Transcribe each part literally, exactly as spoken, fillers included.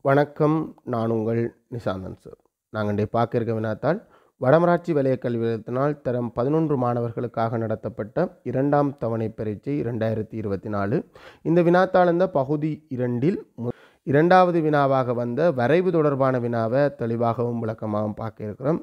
வணக்கம், நான் உங்கள் நிசாந்தன் சார். நாங்கள் இன்றைய பார்க்க இருக்க வினாத்தால் வடமராட்சி வலய கல்வி நிலையத்தினால் தரம் பதினொன்று மாணவர்களுக்காக நடத்தப்பட்ட இரண்டாம் தவணை பரீட்சை இரண்டாயிரத்தி இருபத்தி நாலு. இந்த வினாத்தால் இந்த பகுதி இரண்டில் இரண்டாவது வினாவாக வந்த வரைவு தொடர்பான வினாவை தெளிவாகவும் விளக்கமாகவும் பார்க்க இருக்கிறோம்.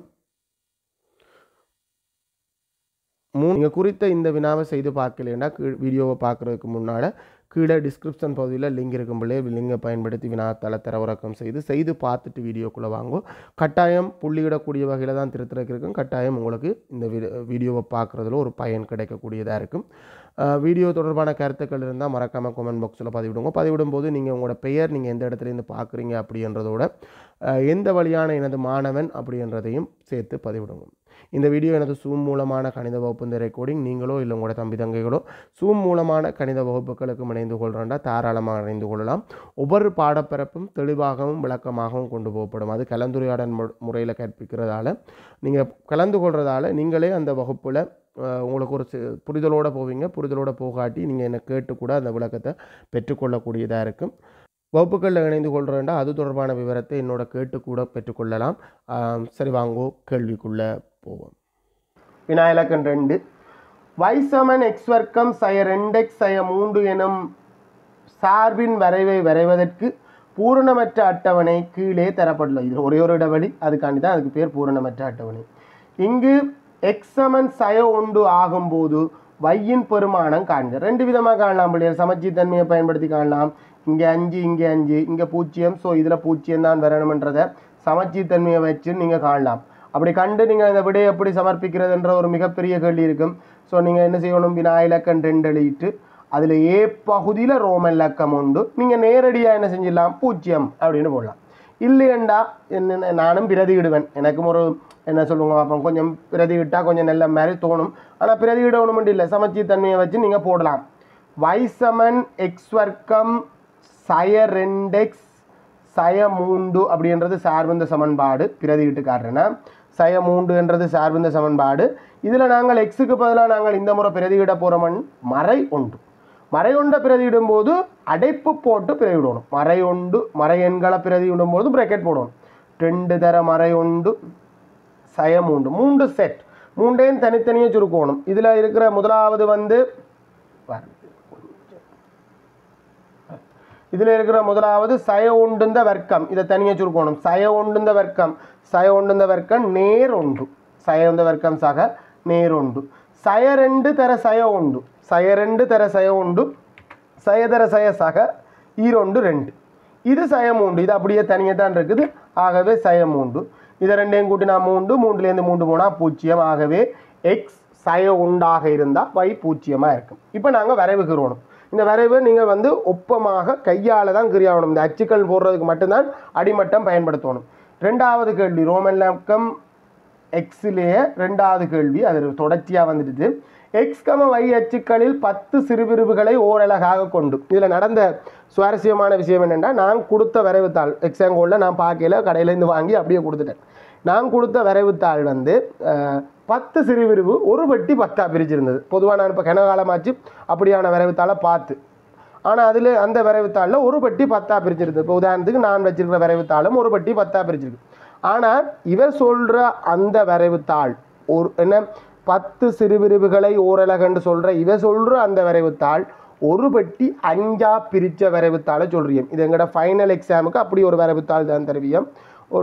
மூணு நீங்கள் குறித்த இந்த வினாவை செய்து பார்க்கலைன்னா வீடியோவை பார்க்குறதுக்கு முன்னால் கீழே டிஸ்கிரிப்ஷன் பகுதியில் லிங்க் இருக்கும்போதே லிங்கை பயன்படுத்தி வினாத்தாள தரவிறக்கம் செய்து செய்து பார்த்துட்டு வீடியோக்குள்ளே வாங்கும். கட்டாயம் புள்ளியிடக்கூடிய வகையில் தான் திருத்தறக்கு இருக்கும். கட்டாயம் உங்களுக்கு இந்த வீடியோவை பார்க்குறதுல ஒரு பயன் கிடைக்கக்கூடியதாக இருக்கும். வீடியோ தொடர்பான கருத்துக்கள் இருந்தால் மறக்காமல் கமெண்ட் பாக்ஸில் பதிவிடுங்க. பதிவிடும் போது நீங்கள் உங்களோட பெயர், நீங்கள் எந்த இடத்துலேருந்து பார்க்குறீங்க அப்படின்றதோட எந்த வழியான எனது மாணவன் அப்படின்றதையும் சேர்த்து பதிவிடுங்க. இந்த வீடியோ எனது சூம் மூலமான கணித வகுப்பு இந்த ரெக்கார்டிங் நீங்களோ இல்லை உங்களோட தம்பி தங்கைகளோ சூம் மூலமான கணித வகுப்புகளுக்கு இணைந்து கொள்கிறா தாராளமாக இணைந்து கொள்ளலாம். ஒவ்வொரு பாடப்பரப்பும் தெளிவாகவும் விளக்கமாகவும் கொண்டு போகப்படும். அது கலந்துரையாடல் முறையில் கற்பிக்கிறதால நீங்கள் கலந்து கொள்றதால நீங்களே அந்த வகுப்பில் உங்களுக்கு ஒரு புரிதலோடு போவீங்க. புரிதலோடு போகாட்டி நீங்கள் என்னை கேட்டு கூட அந்த விளக்கத்தை பெற்றுக்கொள்ளக்கூடியதாக இருக்கும். வகுப்புகளில் இணைந்து கொள்கிறேன்டா அது தொடர்பான விவரத்தை என்னோட கேட்டு கூட பெற்றுக்கொள்ளலாம். சரி, வாங்கோ கேள்விக்குள்ளே போவோம். வினா இலக்கம் ரெண்டு. வைசமன் எக்ஸ் வர்க்கம் சய ரெண்டு எக்ஸ் சய மூன்று எனும் சார்பின் வரைவை வரைவதற்கு பூரணமற்ற அட்டவணை கீழே தரப்பட்டுள்ளது. இது ஒரே ஒரு இடைவெளி, அதுக்காண்டி தான் அதுக்கு பேர் பூரணமற்ற அட்டவணை. இங்கு எக்ஸ் சமன் சய ஒன்று ஆகும்போது வையின் பெருமானம் காண்க. ரெண்டு விதமாக காணலாம் பிள்ளைகள். சமச்சீர்தன்மையை பயன்படுத்தி காணலாம். இங்கே அஞ்சு, இங்கே அஞ்சு, இங்கே பூஜ்ஜியம். ஸோ இதில் பூஜ்ஜியம் தான் வரணுன்றதை சமச்சீர்தன்மையை வச்சு நீங்கள் காணலாம். அப்படி கண்டு நீங்கள் இந்த விடையை எப்படி சமர்ப்பிக்கிறதுன்ற ஒரு மிகப்பெரிய கேள்வி இருக்கும். ஸோ நீங்கள் என்ன செய்யணும், வினா இலக்கம் ரெண்டு எழுதிட்டு அதில் ஏ பகுதியில் ரோமன் இலக்கம் உண்டு. நீங்கள் நேரடியாக என்ன செஞ்சிடலாம், பூஜ்ஜியம் அப்படின்னு போடலாம். இல்லையண்டா என்ன நானும் பிரதியிடுவேன். எனக்கும் ஒரு என்ன சொல்லுங்க அப்போ கொஞ்சம் பிரதிவிட்டால் கொஞ்சம் நல்ல மாதிரி தோணும். ஆனால் பிரதியிடணும் இல்லை, சமச்சீர்தன்மையை வச்சு நீங்கள் போடலாம். வைசமன் எக்ஸ் வர்க்கம் சய ரெண்டு எக்ஸ் சய மூன்று அப்படின்றது சார்பந்த சமன்பாடு. பிரதியிட்டு காட்டுறேன்னா சய மூன்று என்றது சார்பந்த சமன்பாடு. இதில் நாங்கள் எக்ஸுக்கு பதிலாக நாங்கள் இந்த முறை பிரதியிட போகிறோமன் மறை ஒன்று. மறை ஒன்றை பிரதியிடும் போது அடைப்பு போட்டு பிரதிவிடணும். மறை ஒன்று மறை எண்களை பிரதிவிடும் போது பிரக்கெட் போடணும். ரெண்டு தர மறை ஒன்று சய மூன்று மூன்று செட் மூண்டையும் தனித்தனியாக சுருக்கணும். இதில் இருக்கிற முதலாவது வந்து இதில் இருக்கிற முதலாவது சய ஒன்றுந்த வர்க்கம். இதை தனியாக சுருக்கணும். சய ஒன்றுந்த வர்க்கம் சய ஒன்றுந்த வர்க்கம் நேர் ஒன்று. சய ஒன்ற வர்க்கம் சக நேர் ஒன்று. சய ரெண்டு தர சய ஒன்று சய ரெண்டு தர சய ஒன்று சய தர சய சக ஈரொண்டு ரெண்டு. இது சய மூன்று. இது அப்படியே தனியாக தான் இருக்குது. ஆகவே சய மூன்று. இதை ரெண்டையும் கூட்டினா மூன்று, மூன்றுலேருந்து மூன்று போனால் பூஜ்ஜியம். ஆகவே எக்ஸ் சய உண்டாக இருந்தால் y பூஜ்ஜியமாக இருக்கும். இப்போ நாங்கள் வரைவு கிருவணும். இந்த வரைவு நீங்கள் வந்து ஒப்பமாக கையால் தான் கிரியாகணும். இந்த அச்சுக்கள் போடுறதுக்கு மட்டும்தான் அடிமட்டம் பயன்படுத்தணும். ரெண்டாவது கேள்வி ரோமன் இலக்கம் எக்ஸிலேயே ரெண்டாவது கேள்வி அது தொடர்ச்சியாக வந்துடுது. எக்ஸ் கம வை அச்சுக்களில் பத்து சிறுபிரிவுகளை ஓரலகாக கொண்டு. இதில் நடந்த சுவாரஸ்யமான விஷயம் என்னென்னா, நான் கொடுத்த வரைவுத்தாள் எக்ஸாங்கோலில் நான் பார்க்கல, கடையிலேருந்து வாங்கி அப்படியே கொடுத்துட்டேன். நான் கொடுத்த வரைவுத்தாள் வந்து பத்து சிறுபிரிவு ஒரு வெட்டி பத்தாக பிரிச்சிருந்தது. பொதுவாக நான் இப்போ கனகாலமாச்சு அப்படியான வரைவுத்தாளை பார்த்து. ஆனால் அதில் அந்த வரைவுத்தாளில் ஒரு பட்டி பத்தாக பிரிச்சிருந்தது. இப்போ உதாரணத்துக்கு நான் வச்சிருக்கிற வரைவுத்தாளும் ஒரு பட்டி பத்தாக பிரிச்சிருக்கு. ஆனால் இவர் சொல்கிற அந்த வரைவுத்தாள் ஒரு என்ன பத்து சிறுபிரிவுகளை ஓரலகன்னு சொல்கிற இவர் சொல்கிற அந்த வரைவுத்தாள் ஒரு பட்டி அஞ்சா பிரித்த வரைவுத்தாளை சொல்கிறீங்க. இது எங்களோட ஃபைனல் எக்ஸாமுக்கு அப்படி ஒரு வரைவுத்தாள் தான் தருவியம். ஒரு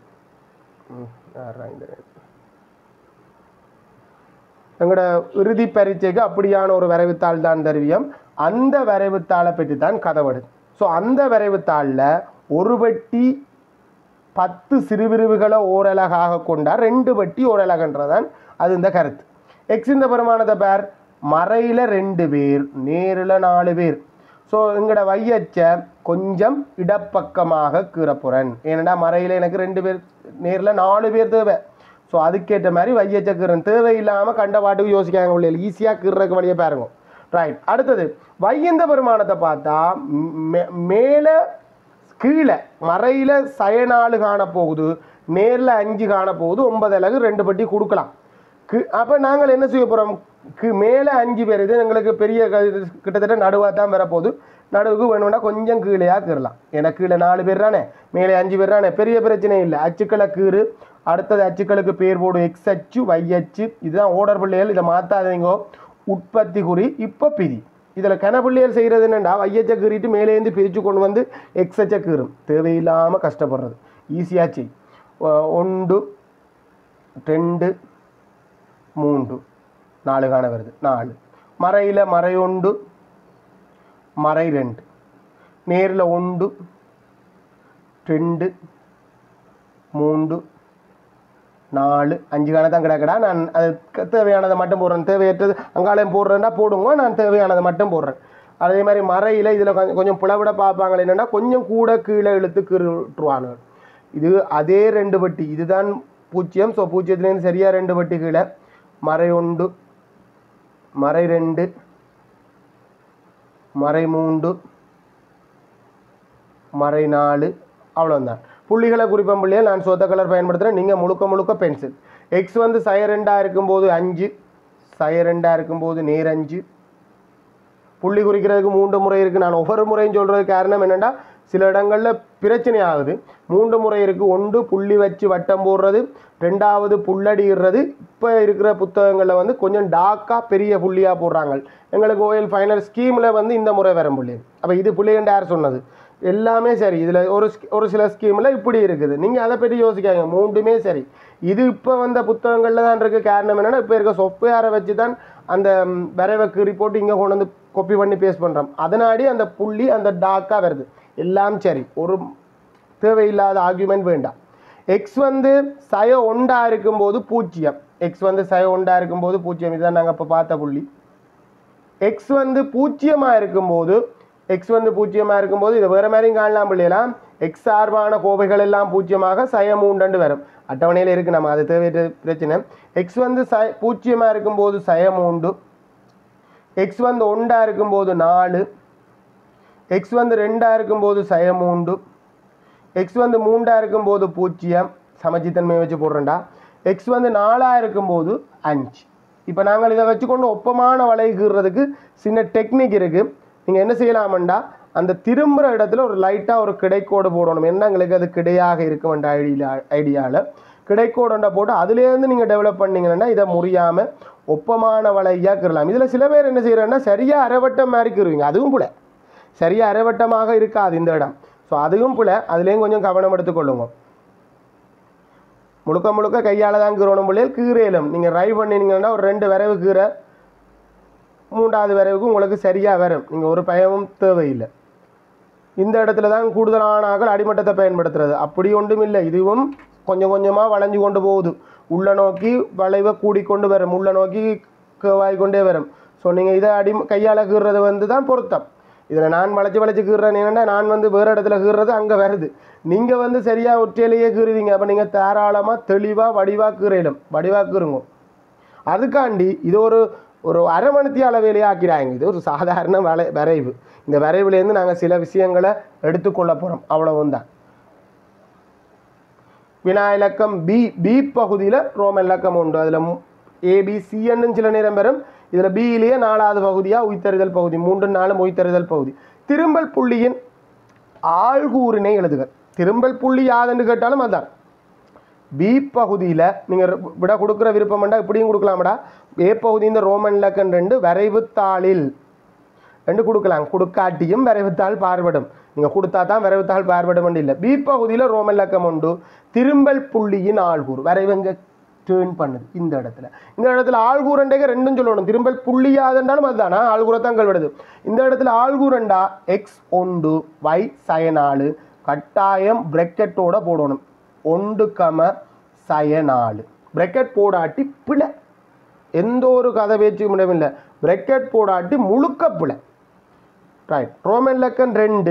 எங்களோட இறுதி பரீட்சைக்கு அப்படியான ஒரு வரைவுத்தாள் தான் தருவியம். அந்த வரைவுத்தாளை பற்றி தான் கதை வருது. ஸோ அந்த வரைவுத்தாளில் ஒரு பட்டி பத்து சிறுபிரிவுகளை ஓரலகாக கொண்டால் ரெண்டு பட்டி ஓரலகன்றதான் அது இந்த கருத்து. எக்ஸ் இந்த பெருமானத்தை பேர் மறையில் ரெண்டு பேர் நேரில் நாலு பேர். ஸோ எங்களோட வையச்ச கொஞ்சம் இடப்பக்கமாக கீறப்புறன். ஏன்னா மறையில் எனக்கு ரெண்டு பேர் நேரில் நாலு பேர் தேவை. ஸோ அதுக்கேற்ற மாதிரி வையச்ச கீறன் தேவையில்லாமல் கண்ட பாட்டுக்கு யோசிக்காங்க பிள்ளைகள். ஈஸியாக கீறக்கு வழியை பாருங்க. ரைட். அடுத்தது வையந்த பெருமானத்தை பார்த்தா மேலே கீழே மறையில் சய நாலு காண போகுது, நேரில் அஞ்சு காண போகுது. ஒன்பது அலகு ரெண்டு பட்டி கொடுக்கலாம். அப்போ நாங்கள் என்ன செய்ய போகிறோம், மேலே அஞ்சு பேர், இது எங்களுக்கு பெரிய கிட்டத்தட்ட நடுவாக தான் வரப்போகுது. நடுவுக்கு வேணும்னா கொஞ்சம் கீழேயாக கீறலாம். ஏன்னா கீழே நாலு பேர் தானே, மேலே அஞ்சு பேர் தானே, பெரிய பிரச்சனை இல்லை. அச்சுக்களை கீறு. அடுத்தது அச்சுக்களுக்கு பேர் போடும், எக்ஸ் அச்சு, ஒய் அச்சு. இதுதான் ஓடர் பிள்ளைகள், இதை மாற்றாதீங்க. உற்பத்தி குறி. இப்போ பிரி. இதில் கனப்பிள்ளைகள் செய்கிறது என்னென்னா, வையச்சை கீறிட்டு மேலேருந்து பிரித்து கொண்டு வந்து எக்ஸச்சை கீறும். தேவையில்லாமல் கஷ்டப்படுறது. ஈஸியாக செய். ஒன்று ரெண்டு மூன்று நாலு காண வருது. நாலு மறையில் மறை ஒன்று, மறை ரெண்டு, நேரில் ஒன்று ரெண்டு மூன்று நாலு அஞ்சு காண தான் கிடக்கடா. நான் அது தேவையானதை மட்டும் போடுறேன். தேவையற்றது அங்காலையும் போடுறேன்னா போடுங்க, நான் தேவையானதை மட்டும் போடுறேன். அதே மாதிரி மறையில் இதில் கொஞ்சம் கொஞ்சம் புலவிட பார்ப்பாங்க. என்னென்னா கொஞ்சம் கூட கீழே இழுத்து கீறுவாங்க. இது அதே ரெண்டு வட்டி, இதுதான் பூஜ்ஜியம். ஸோ பூஜ்ஜியத்துலேருந்து சரியாக ரெண்டு வட்டி கீழே. மறை ஒன்று, மறை ரெண்டு, மறை மூன்று, மறை நாலு. அவ்வளோதான். புள்ளிகளை குறிப்பம் பிள்ளைகள் நான் சொத்த கலர் பயன்படுத்துகிறேன். நீங்கள் முழுக்க முழுக்க பென்சில். எக்ஸ் வந்து சய ரெண்டாக இருக்கும்போது அஞ்சு, சய ரெண்டாக இருக்கும்போது நேர் அஞ்சு. புள்ளி குறிக்கிறதுக்கு மூன்று முறை இருக்குது. நான் ஒவ்வொரு முறையும் சொல்கிறதுக்கு காரணம் என்னென்னா, சில இடங்களில் பிரச்சனை ஆகுது. மூன்று முறை இருக்குது. ஒன்று புள்ளி வச்சு வட்டம் போடுறது, ரெண்டாவது புள்ளடிடுறது. இப்போ இருக்கிற புத்தகங்களில் வந்து கொஞ்சம் டார்க்காக பெரிய புள்ளியாக போடுறாங்க. எங்களுக்கு ஓஎல் ஃபைனல் ஸ்கீமில் வந்து இந்த முறை வரும் புள்ளி. அப்போ இது புள்ளிகண்டு யார் சொன்னது? எல்லாமே சரி. இதில் ஒரு ஒரு சில ஸ்கீமில் இப்படி இருக்குது. நீங்கள் அதை பற்றி யோசிக்காங்க. மூன்றுமே சரி. இது இப்போ வந்த புத்தகங்களில் தான் இருக்குது. காரணம் என்னென்னா, இப்போ இருக்க சாஃப்ட்வேரை வச்சு தான் அந்த வரைவுக்கு ரிப்போர்ட் இங்கே கொண்டு வந்து காப்பி பண்ணி பேஸ்ட் பண்ணுறோம். அதனாடி அந்த புள்ளி அந்த டார்க்காக வருது. எல்லாம் சரி. ஒரு தேவையில்லாத ஆர்குமெண்ட் வேண்டாம். எக்ஸ் வந்து சய ஒண்டா இருக்கும்போது பூஜ்ஜியம். எக்ஸ் வந்து சய ஒண்டா இருக்கும்போது பூஜ்ஜியம். இதுதான் நாங்கள் இப்போ பார்த்த புள்ளி. எக்ஸ் வந்து பூஜ்ஜியமாக இருக்கும்போது எக்ஸ் வந்து பூஜ்ஜியமாக இருக்கும்போது இதை வேறு மாதிரியும் காணலாம் பிள்ளைலாம். எக்ஸ் சார்பான கோவைகள் எல்லாம் பூஜ்ஜியமாக சய மூன்று வரும். அட்டவணையில் இருக்குது. நம்ம அது தேவையற்ற பிரச்சனை. எக்ஸ் வந்து சய பூஜ்ஜியமாக இருக்கும்போது சய மூன்று, எக்ஸ் வந்து ஒண்டா இருக்கும்போது நாலு, எக்ஸ் வந்து ரெண்டாக இருக்கும்போது சய மூன்று, எக்ஸ் வந்து மூண்டாக இருக்கும்போது பூஜ்ஜியம். சமச்சித்தன்மையை வச்சு போடுறேன்டா. எக்ஸ் வந்து நாலாக இருக்கும்போது அஞ்சு. இப்போ நாங்கள் இதை வச்சுக்கொண்டு ஒப்பமான வளைகிறதுக்கு சின்ன டெக்னிக் இருக்குது. நீங்கள் என்ன செய்யலாமண்டா, அந்த திரும்புகிற இடத்துல ஒரு லைட்டாக ஒரு கிடைக்கோடு போடணும். என்ன எங்களுக்கு அது கிடையாக இருக்க வேண்டிய ஐடியா ஐடியாவில் கிடைக்கோடுண்டா போட்டு அதுலேருந்து நீங்கள் டெவலப் பண்ணிங்கன்னா இதை முறியாமல் ஒப்பமான வளையாக கிரலாம். இதில் சில பேர் என்ன செய்கிறாங்கன்னா, சரியாக அரைவட்டம் மாதிரி கிருவீங்க. அதுவும் கூட சரியாக அரைவட்டமாக இருக்காது இந்த இடம். ஸோ அதுவும் பிள்ளை. அதுலேயும் கொஞ்சம் கவனம் எடுத்துக்கொள்ளுங்க. முழுக்க முழுக்க கையால் தான் கீறணும் பிள்ளைகள். கீரையிலும் நீங்கள் ரை பண்ணினீங்கன்னா ஒரு ரெண்டு விரைவு கீரை, மூன்றாவது விரைவுக்கு உங்களுக்கு சரியாக வரும். நீங்கள் ஒரு பயமும் தேவையில்லை. இந்த இடத்துல தான் கூடுதலான ஆக்கள் அடிமட்டத்தை பயன்படுத்துறது. அப்படி ஒன்றும் இல்லை. இதுவும் கொஞ்சம் கொஞ்சமாக வளைஞ்சு கொண்டு போகுது. உள்ள நோக்கி வளைவை கூடிக்கொண்டு வரும், உள்ள நோக்கி கேவாய் கொண்டே வரும். ஸோ நீங்கள் இதை அடி கையால் கீறுறது வந்து தான் பொருத்தம். இதில் நான் வளைச்சி வளைச்சி கீறுறேன். என்னென்னா, நான் வந்து வேறு இடத்துல கீறுறது அங்கே வருது. நீங்கள் வந்து சரியாக ஒற்றையிலேயே கீறுவீங்க. அப்போ நீங்கள் தாராளமாக தெளிவாக வடிவாக கீறையிலும் வடிவாக கீறுங்க. அதுக்காண்டி இது ஒரு ஒரு அரை மணித்தியால வேலையாக ஆக்கிறாங்க. இது ஒரு சாதாரண வரை வரைவு. இந்த வரைவுலேருந்து நாங்கள் சில விஷயங்களை எடுத்துக்கொள்ள போகிறோம். அவ்வளவும் தான். வினா இலக்கம் பி பி பகுதியில் ரோம இலக்கம் உண்டு. அதில் ஏபிசின்னு சில நேரம் வரும். இதில் பியிலேயே நாலாவது பகுதியாக உய்தறிதல் பகுதி. மூன்று நாலும் உய்தறிதல் பகுதி. திரும்பல் புள்ளியின் ஆள்கூறினை எழுதுக. திரும்பல் புள்ளி யாதுன்னு கேட்டாலும் அதுதான். பி பகுதியில் நீங்கள் விட கொடுக்குற விருப்பம் வேண்டாம், இப்படியும் கொடுக்கலாமடா. ஏ பகுதி இந்த ரோமன் இலக்கம் ரெண்டு வரைவுத்தாளில் ரெண்டு கொடுக்கலாம். கொடுக்காட்டியும் வரைவுத்தாள் பார்படும். நீங்கள் கொடுத்தா தான் வரைவுத்தாள் பார்படும் இல்லை. பி பகுதியில் ரோமன் இலக்கம் உண்டு. திரும்பல் புள்ளியின் ஆள்கூறு வரைவுங்க டேர்ன் பண்ணுது. இந்த இடத்துல இந்த இடத்துல ஆள்கூரண்டே ரெண்டும் சொல்லணும். திரும்பல் புள்ளியாதுன்றாலும் அதுதானா ஆள்கூரத்தான் கல்விடுது. இந்த இடத்துல ஆள்கூரண்டா எக்ஸ் ஒன்று ஒய் சய நாலு கட்டாயம் பிரெக்கெட்டோட போடணும். ஒன்று கம சய நாலு பிரெக்கெட் போடாட்டி பிழை. எந்த ஒரு கதை பேச்சுக்கும் இடமில்லை. பிரெக்கெட் போடாட்டி முழுக்க பிழை. ரைட். ரோமன் இலக்கம் ரெண்டு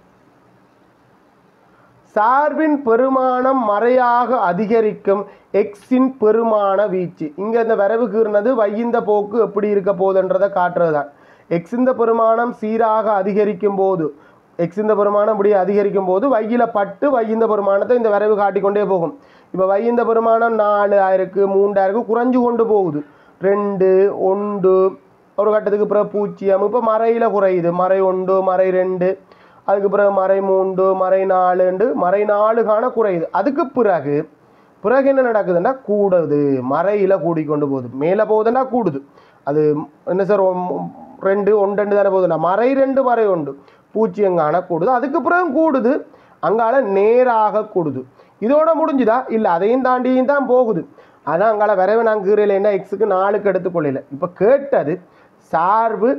சார்பின் பெருமானம் மறையாக அதிகரிக்கும் எக்ஸின் பெருமான வீச்சு. இங்கே இந்த வரைவு கீறினது வையிந்த போக்கு எப்படி இருக்க போகுதுன்றதை காட்டுறது தான். எக்ஸின் பெருமானம் சீராக அதிகரிக்கும் போது எக்ஸ் இந்த பெருமானம் இப்படி அதிகரிக்கும் போது வையில் பட்டு வை இந்த பெருமானத்தை இந்த வரைவு காட்டிக்கொண்டே போகும். இப்போ வை இந்த பெருமானம் நாலு ஆயிருக்கு மூன்றாயிருக்கு குறைஞ்சு கொண்டு போகுது. ரெண்டு ஒன்று ஒரு கட்டத்துக்கு பிறகு பூஜ்ஜியம். இப்போ மறையில் குறையுது. மறை ஒன்று மறை ரெண்டு அதுக்கு பிறகு மறை மூன்று மறை நாலுண்டு மறை நாலு காண குறையுது. அதுக்கு பிறகு பிறகு என்ன நடக்குதுன்னா கூடுது. மறையில் கூடிக்கொண்டு போகுது. மேலே போகுதுன்னா கூடுது. அது என்ன சார் ரெண்டு ஒன்று ரெண்டு தானே போகுதுன்னா மறை ரெண்டு மறை ஒன்று பூஜ்ஜியம் காண கூடுது. அதுக்கு பிறகு கூடுது. அங்கால நேராக கூடுது. இதோட முடிஞ்சுதா இல்லை அதையும் தாண்டியும் தான் போகுது. ஆனால் அங்கால வரைவை நான் கீரையில் என்ன எக்ஸுக்கு நாலுக்கு எடுத்துக்கொள்ளல. இப்போ கேட்டது சார்பு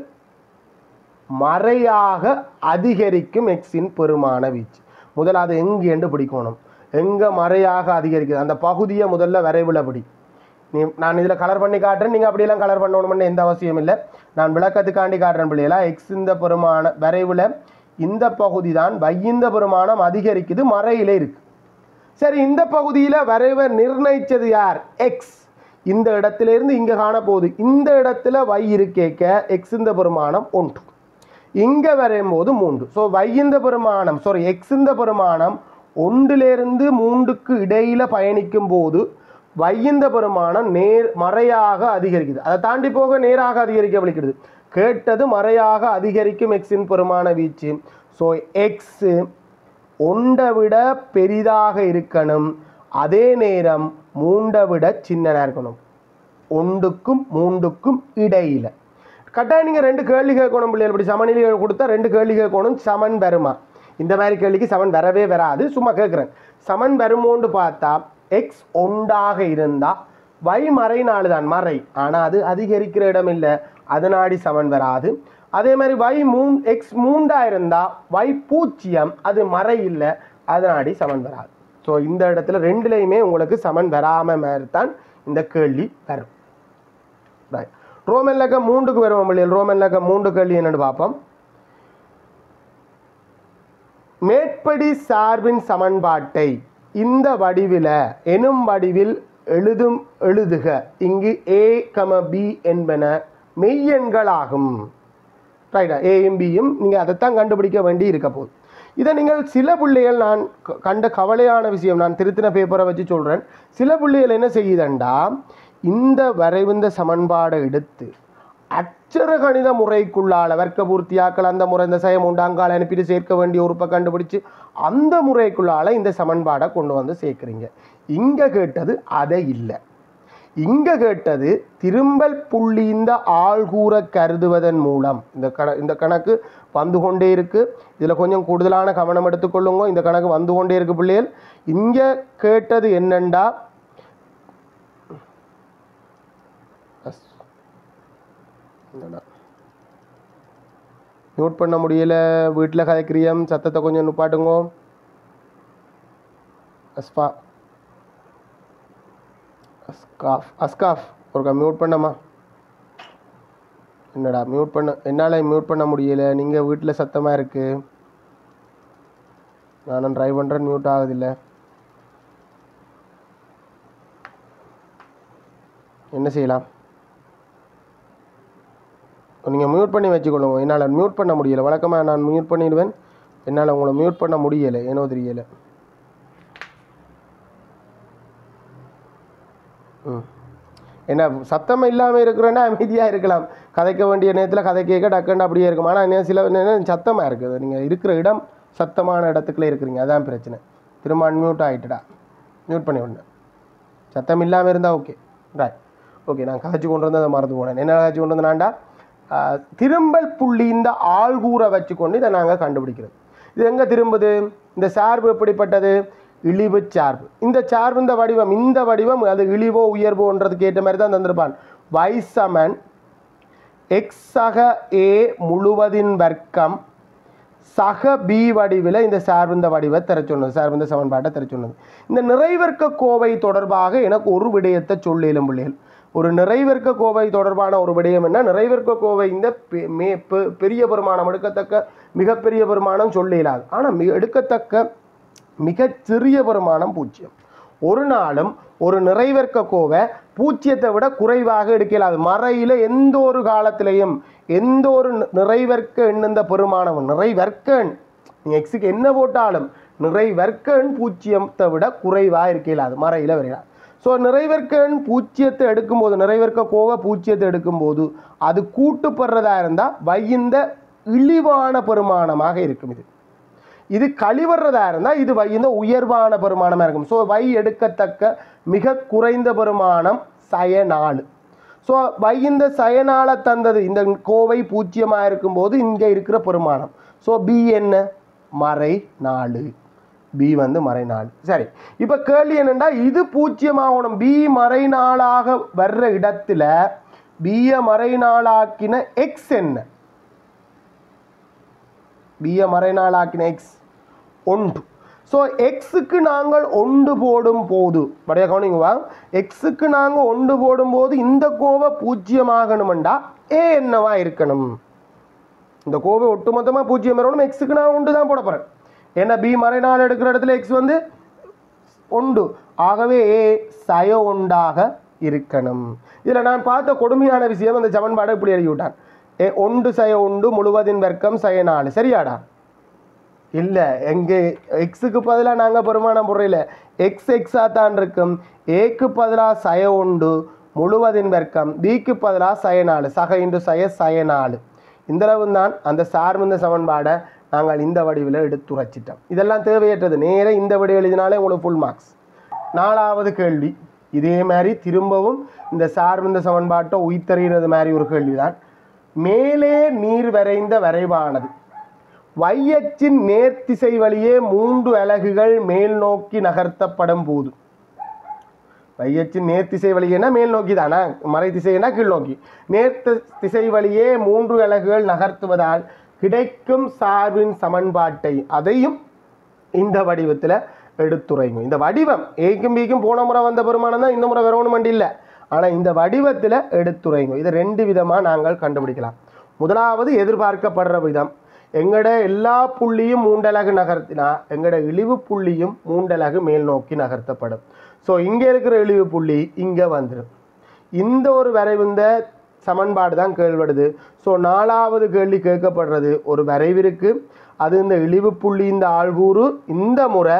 மறையாக அதிகரிக்கும் எக்ஸின் பெருமான வீச்சு. முதல்ல அது எங்கே என்று பிடிக்கணும். எங்கே மறையாக அதிகரிக்குது அந்த பகுதியை முதல்ல வரைவில் படி. நீ நான் இதில் கலர் பண்ணி காட்டுறேன். நீங்கள் அப்படியெல்லாம் கலர் பண்ணணும்னு எந்த அவசியம் இல்லை. நான் விளக்கத்துக்காண்டி காட்டுறேன் பிள்ளைகளா. எக்ஸ் இந்த பெருமான வரைவில் இந்த பகுதி தான் வையிந்த பெருமானம் அதிகரிக்குது மறையிலே இருக்குது. சரி இந்த பகுதியில் வரைவை நிர்ணயித்தது யார்? எக்ஸ். இந்த இடத்திலிருந்து இங்கே காணப்போகுது. இந்த இடத்துல வை இருக்கேக்க எக்ஸ் இந்த பெருமானம் ஒன்று. இங்கே வரையும் போது மூன்று. ஸோ வையிந்த பெருமானம் சாரி எக்ஸ் இந்த பெருமானம் ஒன்றிலிருந்து மூன்றுக்கு இடையில பயணிக்கும் போது வையிந்த பெருமானம் நேர் மறையாக அதிகரிக்குது. அதை தாண்டி போக நேராக அதிகரிக்க வலிக்கிறது. கேட்டது மறையாக அதிகரிக்கும் எக்ஸின் பெருமான வீச்சு. ஸோ எக்ஸ் ஒன்றை விட பெரிதாக இருக்கணும். அதே நேரம் மூன்றை விட சின்னதாக இருக்கணும். ஒன்றுக்கும் மூன்றுக்கும் இடையில கட்டாயம் நீங்கள் ரெண்டு கேள்வி கேட்கணும் பிள்ளைகள். இப்படி சமநிலைகள் கொடுத்தா ரெண்டு கேள்வி கேட்கணும். சமன் வருமா? இந்த மாதிரி கேள்விக்கு சமன் வரவே வராது. சும்மா கேட்குறேன். சமன் வருமோன்னு பார்த்தா எக்ஸ் ஒன்றாக இருந்தால் வை மறை நாலு தான் மறை. ஆனால் அது அதிகரிக்கிற இடம் இல்லை. அதனாடி சமன் வராது. அதே மாதிரி வை மூணு எக்ஸ் மூன்றா இருந்தால் வை பூஜ்ஜியம் அது மறை இல்லை. அதனாடி சமன் வராது. ஸோ இந்த இடத்துல ரெண்டுலேயுமே உங்களுக்கு சமன் வராமல் மாதிரி தான் இந்த கேள்வி வரும். ரைட். ரோமன் லக்கம் மூன்றுக்கு வருவோம் பிள்ளைகள். ரோமன் லக்கம் மூன்று கேள்வி என்னன்னு பார்ப்போம். மேற்படி சார்பின் சமன்பாட்டை இந்த வடிவில் எனும் வடிவில் எழுதும் எழுதுக. இங்கு ஏ கம பி என்பன மெய்யெண்களாகும். ரைட்டா? ஏயும் பியும் நீங்கள் அதைத்தான் கண்டுபிடிக்க வேண்டி இருக்க போகுது. இதை நீங்கள் சில பிள்ளைகள் நான் கண்ட கவலையான விஷயம், நான் திருத்தின பேப்பரை வச்சு சொல்கிறேன். சில பிள்ளைகள் என்ன செய்யுதண்டா இந்த வரைவுந்த சமன்பாடை எடுத்து அச்சர கணித முறைக்குள்ளால் வர்க்க பூர்த்தியாக்கள் அந்த முறை இந்த சயம் உண்டாங்கால் அனுப்பிட்டு சேர்க்க வேண்டிய உறுப்பை கண்டுபிடிச்சு அந்த முறைக்குள்ளால் இந்த சமன்பாடை கொண்டு வந்து சேர்க்குறீங்க. இங்கே கேட்டது அதை இல்லை. இங்கே கேட்டது திரும்பல் புள்ளி இந்த ஆள்கூற கருதுவதன் மூலம் இந்த கண இந்த கணக்கு வந்து கொண்டே இருக்குது. இதில் கொஞ்சம் கூடுதலான கவனம் எடுத்துக்கொள்ளுங்க. இந்த கணக்கு வந்து கொண்டே இருக்குது பிள்ளைகள். இங்கே கேட்டது என்னண்டா நோட் பண்ண முடியல. வீட்டில் கதைக்கிரியம் சத்தத்தை கொஞ்சம் நுப்பாட்டுங்கோ. அஸ்பா அஸ்காஃப் அஸ்காஃப் ஒருக்கா மியூட் பண்ணமா. என்னடா மியூட் பண்ண என்னால் மியூட் பண்ண முடியல. நீங்கள் வீட்டில் சத்தமாக இருக்குது. நானும் ட்ரை பண்ணுறேன். மியூட் ஆகுதில்லை. என்ன செய்யலாம்? நீங்கள் மியூட் பண்ணி வச்சுக்கொள்ளுங்க. என்னால் மியூட் பண்ண முடியலை. வழக்கமாக நான் மியூட் பண்ணிடுவேன். என்னால் உங்களை மியூட் பண்ண முடியலை. ஏனோ தெரியலை. ம் என்ன சத்தம் இல்லாமல் இருக்கிறேன்னா அமைதியாக இருக்கலாம். கதைக்க வேண்டிய நேரத்தில் கதை கேட்க டக்குன்னு அப்படியே இருக்கும். ஆனால் என்ன சில நேரம் சத்தமாக இருக்குது. நீங்கள் இருக்கிற இடம் சத்தமான இடத்துக்குள்ளே இருக்கிறீங்க. அதான் பிரச்சனை. திரும்ப அன்மியூட் ஆகிட்டுடா. மியூட் பண்ணி விடணும். சத்தம் இல்லாமல் இருந்தால் ஓகே. ரைட். ஓகே. நான் கதைச்சி கொண்டு வந்து அதை மறந்து போனேன். என்ன கதைச்சி கொண்டு வந்தேனாண்டா திரும்பல் புள்ளி இந்த ஆள்கூற வச்சுக்கொண்டு இதை நாங்கள் கண்டுபிடிக்கிறது. இது எங்கே திரும்புது? இந்த சார்பு எப்படிப்பட்டது? இழிவு சார்பு. இந்த சார்பு இந்த வடிவம் இந்த வடிவம் அது இழிவோ உயர்வோன்றதுக்கு ஏற்ற மாதிரி தான் தந்திருப்பான். y சமன் எக்ஸ் சக ஏ முழுவதின் வர்க்கம் சக பி வடிவில் இந்த சார்பு இந்த வடிவை தர சொன்னது. சார்பு இந்த சமன்பாட்டை தர சொன்னது. இந்த நிறைவர்க்க கோவை தொடர்பாக எனக்கு ஒரு விடயத்தை சொல்லிலும் பிள்ளைகள். ஒரு நிறைவர்க்க கோவை தொடர்பான ஒரு விடயம் என்ன? நிறைவர்க்க கோவை இந்த மே பெரிய பெருமானம் எடுக்கத்தக்க மிகப்பெரிய பெருமானம் சொல்லிடாது. ஆனால் மிக எடுக்கத்தக்க மிக சிறிய பெருமானம் பூஜ்ஜியம். ஒரு நாளும் ஒரு நிறைவர்க்க கோவை பூஜ்ஜியத்தை விட குறைவாக எடுக்கலாது. மறையில் எந்த ஒரு காலத்திலையும் எந்த ஒரு நிறைவர்க்க எண்ணுந்த பெருமானம் நிறைவர்க்க எண் நீங்கள் எக்ஸுக்கு என்ன போட்டாலும் நிறைவர்க்க எண் பூஜ்ஜியத்தை விட குறைவாக இருக்கையில் அது மறையில் வரையலாம். ஸோ நிறைவர்க்க எண் பூஜ்ஜியத்தை எடுக்கும்போது நிறைவர்க்க கோவை பூஜ்ஜியத்தை எடுக்கும்போது அது கூட்டுப்படுறதா இருந்தால் வைந்த இழிவான பெருமானமாக இருக்கும். இது இது கழிவறதா இருந்தால் இது வைந்த உயர்வான பெருமானமாக இருக்கும். ஸோ வை எடுக்கத்தக்க மிக குறைந்த பெருமானம் சய நாலு. ஸோ வைந்த சயனால தந்தது இந்த கோவை பூஜ்ஜியமாக இருக்கும்போது இங்கே இருக்கிற பெருமானம். ஸோ பி என்ன மறை நாலு. பி வந்து மறை நாலு. சரி, இப்போ கேள்வி என்னென்னா இது பூஜ்ஜியமாகணும். பி மறை நாளாக வர்ற இடத்துல பிய மறை நாளாக்கின எக்ஸ் என்ன? பிய மறை நாளாக்கின எக்ஸ் ஒன்று. ஸோ எக்ஸுக்கு நாங்கள் ஒன்று போடும் போது படைய கவனிங்கவா, எக்ஸுக்கு நாங்கள் ஒன்று போடும் போது இந்த கோவை பூஜ்ஜியமாகணுமெண்டா ஏ என்னவா இருக்கணும்? இந்த கோவை ஒட்டுமொத்தமாக பூஜ்ஜியம் வரணும். எக்ஸுக்கு நான் ஒன்று தான் போட போகிறேன். ஏன்னா பி மறை நாள் எடுக்கிற இடத்துல எக்ஸ் வந்து ஒன்று. ஆகவே ஏ சய ஒன்றாக இருக்கணும். இதில் நான் பார்த்த கொடுமையான விஷயம் அந்த சமன்பாடை இப்படி எழுதி விட்டான். ஏ ஒன்று சய ஒன்று முழுவதின் வர்க்கம் சய நாலு. சரியாடா? இல்லை, எங்கே எக்ஸுக்கு பதிலாக நாங்கள் பெருமானம் போடுறையில எக்ஸ் எக்ஸாக தான் இருக்கும். ஏக்கு பதிலாக சய ஒன்று முழுவதின் வர்க்கம், பிக்கு பதிலாக சய நாலு, சக இன்று சய சய நாலு. இந்தளவு தான் அந்த சார்ந்த சமன்பாடை நாங்கள் இந்த வடிவில் எடுத்து உரைச்சிட்டோம். இதெல்லாம் தேவையற்றது. நேராக இந்த வடிவில் எழுதினாலே உங்களுக்கு ஃபுல் மார்க்ஸ். நாலாவது கேள்வி இதே மாதிரி திரும்பவும் இந்த சார்ந்த சமன்பாட்டை உயிர்த்தறிகிறது மாதிரி ஒரு கேள்விதான். மேலே நீர் வரைந்த வரைவானது வையச்சின் நேர்த்திசை வழியே மூன்று அலகுகள் மேல் நோக்கி நகர்த்தப்படும் போது, வையச்சின் நேர்த்திசை வழியேனா மேல் நோக்கி தானா, மறை திசைனா கீழ் நோக்கி, நேர்த்த திசை வழியே மூன்று அலகுகள் நகர்த்துவதால் கிடைக்கும் சார்பின் சமன்பாட்டை அதையும் இந்த வடிவத்தில் எடுத்துரைங்க. இந்த வடிவம் ஏக்கும் பிக்கும் போன முறை வந்த பெருமானம் தான் இந்த முறை வரணுமெண்டு இல்லை, ஆனால் இந்த வடிவத்தில் எடுத்துரைங்க. இதை ரெண்டு விதமாக நாங்கள் கண்டுபிடிக்கலாம். முதலாவது எதிர்பார்க்கப்படுற விதம், எங்களோட எல்லா புள்ளியும் மூண்டலகு நகர்த்தினா எங்களோட இழிவு புள்ளியும் மூண்டலகு மேல் நோக்கி நகர்த்தப்படும். ஸோ இங்கே இருக்கிற இழிவு புள்ளி இங்கே வந்துடும். இந்த ஒரு வரைவுந்த சமன்பாடு தான் கேள்விப்படுது. ஸோ நாலாவது கேள்வி கேட்கப்படுறது ஒரு வரைவிற்கு, அது இந்த இழிவு புள்ளி இந்த ஆள்கூறு இந்த முறை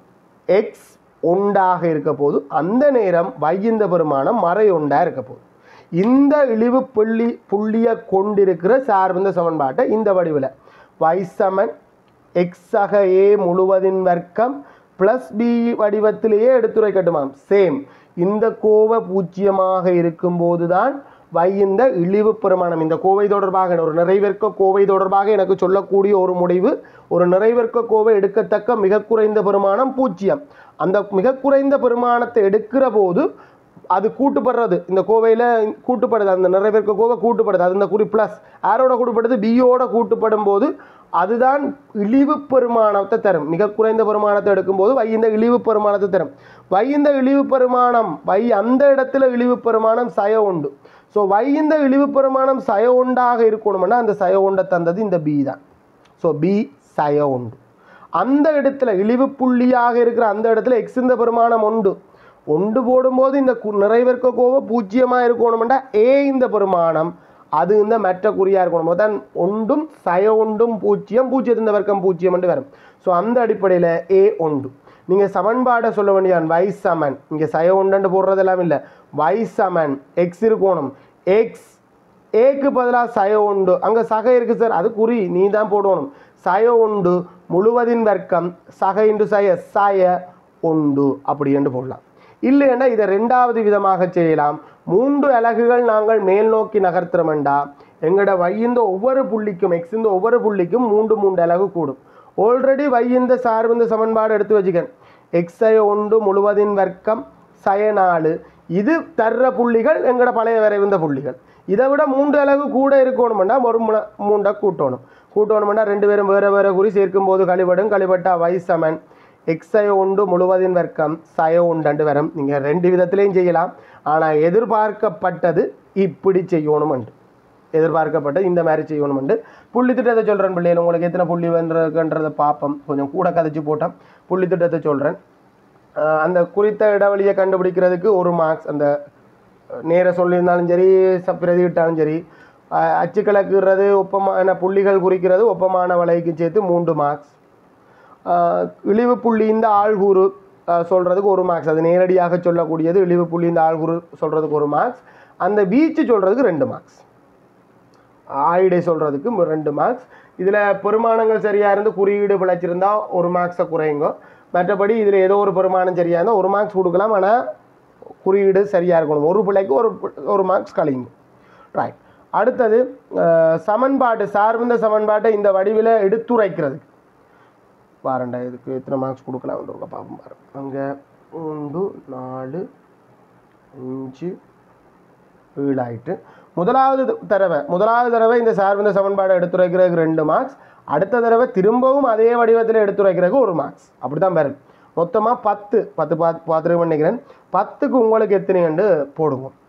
எக்ஸ் ஒன்றாக இருக்க போது, அந்த நேரம் வைந்த பெருமானம் மறை ஒன்றாக இருக்க போகுது. இந்த இழிவு புள்ளி புள்ளியை கொண்டிருக்கிற சார்ந்த சமன்பாட்டை இந்த வடிவில் y சமன் எக்ஸ் ஆக ஏ முழுவதின் வர்க்கம் பிளஸ் பி வடிவத்திலேயே எடுத்துரைக்கட்டுமாம். சேம் இந்த கோவை பூஜ்ஜியமாக இருக்கும்போது தான் வை இந்த இழிவு பெருமானம். இந்த கோவை தொடர்பாக ஒரு நிறைவேற்க கோவை தொடர்பாக எனக்கு சொல்லக்கூடிய ஒரு முடிவு, ஒரு நிறைவேற்க கோவை எடுக்கத்தக்க மிக குறைந்த பெருமானம் பூஜ்ஜியம். அந்த மிக குறைந்த பெருமானத்தை எடுக்கிற போது அது கூட்டுப்படுறது, இந்த கோவையில் கூட்டுப்படுது, அந்த நிறைவேற்க கோவை கூட்டுப்படுது, அது இந்த குறி ப்ளஸ் ஆரோட கூட்டுப்படுது பியோட கூட்டுப்படும் போது அதுதான் இழிவு பெருமானத்தை தரும். மிக குறைந்த பெருமானத்தை எடுக்கும்போது வை இந்த இழிவு பெருமானத்தை தரும். வை இந்த இழிவு பெருமானம் வை அந்த இடத்துல இழிவு பெருமானம் சய உண்டு. ஸோ வை இந்த இழிவு பெருமானம் சய உண்டாக இருக்கணும்னா அந்த சய உண்டை தந்தது இந்த பி தான். ஸோ பி சய உண்டு. அந்த இடத்துல இழிவு புள்ளியாக இருக்கிற அந்த இடத்துல எக்ஸ் இந்த பெருமானம் உண்டு. ஒன்று போடும்போது இந்த நிறைவேற்க கோவை பூஜ்ஜியமாக இருக்கணும்னா ஏ இந்த பெருமானம் அது இந்த மற்ற குறியாக இருக்கணும். தான் ஒன்றும் சய ஒன்றும் பூஜ்ஜியம், பூஜ்ஜியத்தின் இந்த வர்க்கம் பூஜ்ஜியம் என்று வரும். ஸோ அந்த அடிப்படையில் ஏ ஒன்று. நீங்கள் சமன்பாடை சொல்ல வேண்டியான் வை சமன், இங்கே சய ஒன்று போடுறதெல்லாம் இல்லை, வை சமன் எக்ஸ் இருக்கணும். எக்ஸ் ஏக்கு பதிலாக சய ஒன்று, அங்கே சக இருக்குது சார், அது குறி நீ தான் போடணும். சய ஒன்று முழுவதின் வர்க்கம் சக இன்று சய சய ஒன்று அப்படி என்று போடலாம். இல்லைன்னா இதை ரெண்டாவது விதமாக செய்யலாம். மூன்று அலகுகள் நாங்கள் மேல் நோக்கி நகர்த்துறோம்டா எங்களோட வைந்த ஒவ்வொரு புள்ளிக்கும் எக்ஸ் இந்த ஒவ்வொரு புள்ளிக்கும் மூன்று மூன்று அலகு கூடும். ஆல்ரெடி வைந்த சார்ந்த சமன்பாடு எடுத்து வச்சுக்கேன். எக்ஸை ஒன்று முழுவதின் வர்க்கம் சய நாலு, இது தர்ற புள்ளிகள் எங்களோட பழைய வரைந்த புள்ளிகள். இதை விட மூன்று அலகு கூட இருக்கணும்னா ஒரு மூண்டை கூட்டணும். கூட்டணும்னா ரெண்டு பேரும் வேறு வேறு குறி சேர்க்கும் போது கழிபடும். கழிபட்டா வை சமன் எக்ஸை ஒன்று முழுவதின் வர்க்கம் சய ஒன்று வரும். நீங்கள் ரெண்டு விதத்திலையும் செய்யலாம். ஆனால் எதிர்பார்க்கப்பட்டது இப்படி செய்யணும் என்று, எதிர்பார்க்கப்பட்டது இந்த மாதிரி செய்யணும் என்று புள்ளி திட்டத்தை சொல்கிறேன். பிள்ளைகள் உங்களுக்கு எத்தனை புள்ளி வந்துருக்குன்றதை பார்ப்போம். கொஞ்சம் கூட கதைச்சு போட்டோம். புள்ளி திட்டத்தை சொல்கிறேன். அந்த குறித்த இடைவெளியை கண்டுபிடிக்கிறதுக்கு ஒரு மார்க்ஸ், அந்த நேர சொல்லியிருந்தாலும் சரி பிரதிவிட்டாலும் சரி, அச்சு கலக்குறது ஒப்பமான புள்ளிகள் குறிக்கிறது ஒப்பமான வலைக்கு சேர்த்து மூன்று மார்க்ஸ். இழிவு புள்ளி இந்த ஆள்கூறு சொல்கிறதுக்கு ஒரு மார்க்ஸ், அது நேரடியாக சொல்லக்கூடியது. இழிவு புள்ளி இந்த ஆள்கூறு சொல்கிறதுக்கு ஒரு மார்க்ஸ், அந்த வீச்சு சொல்கிறதுக்கு ரெண்டு மார்க்ஸ், ஆயிடை சொல்கிறதுக்கு ரெண்டு மார்க்ஸ். இதில் பெருமானங்கள் சரியாக இருந்து குறியீடு பிழைச்சிருந்தால் ஒரு மார்க்ஸை குறையுங்க. மற்றபடி இதில் ஏதோ ஒரு பெருமானம் சரியாக இருந்தால் ஒரு மார்க்ஸ் கொடுக்கலாம், ஆனால் குறியீடு சரியாக இருக்கணும். ஒரு பிள்ளைக்கு ஒரு ஒரு மார்க்ஸ் கழியுங்க. ரைட். அடுத்தது சமன்பாட்டு, சார்ந்த சமன்பாட்டை இந்த வடிவில் எடுத்துரைக்கிறதுக்கு பாருண்டா, இதுக்கு எத்தனை மார்க்ஸ் கொடுக்கலாம்ன்றவங்க பார்ப்போம். பாருங்க, அங்கே மூன்று நாலு அஞ்சு ஏழு ஆயிட்டு. முதலாவது தடவை முதலாவது தடவை இந்த சார்ந்த சமன்பாடை எடுத்துரைக்கிறதுக்கு ரெண்டு மார்க்ஸ், அடுத்த தடவை திரும்பவும் அதே வடிவத்தில் எடுத்துரைக்கிறதுக்கு ஒரு மார்க்ஸ். அப்படி தான் பாருங்க. மொத்தமாக பத்து பத்து பார்த்து பார்த்துருக்க நினைக்கிறேன். பத்துக்கு உங்களுக்கு எத்தனை கண்டு போடுவோம்.